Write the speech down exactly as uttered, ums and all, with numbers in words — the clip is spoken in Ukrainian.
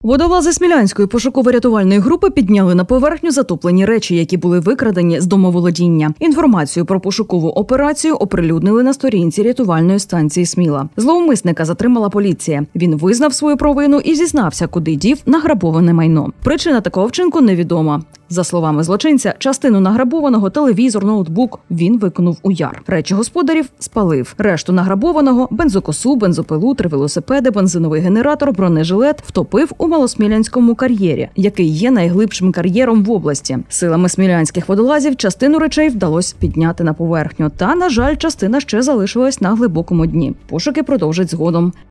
Водолази Смілянської пошуково-рятувальної групи підняли на поверхню затоплені речі, які були викрадені з домоволодіння. Інформацію про пошукову операцію оприлюднили на сторінці рятувальної станції Сміла. Зловмисника затримала поліція. Він визнав свою провину і зізнався, куди дів награбоване майно. Причина такого вчинку невідома. За словами злочинця, частину награбованого, телевізор, ноутбук він викинув у яр. Речі господарів спалив. Решту награбованого – бензокосу, бензопилу, три велосипеди, бензиновий генератор, бронежилет – втопив у Малосмілянському кар'єрі, який є найглибшим кар'єром в області. Силами смілянських водолазів частину речей вдалося підняти на поверхню. Та, на жаль, частина ще залишилась на глибокому дні. Пошуки продовжать згодом.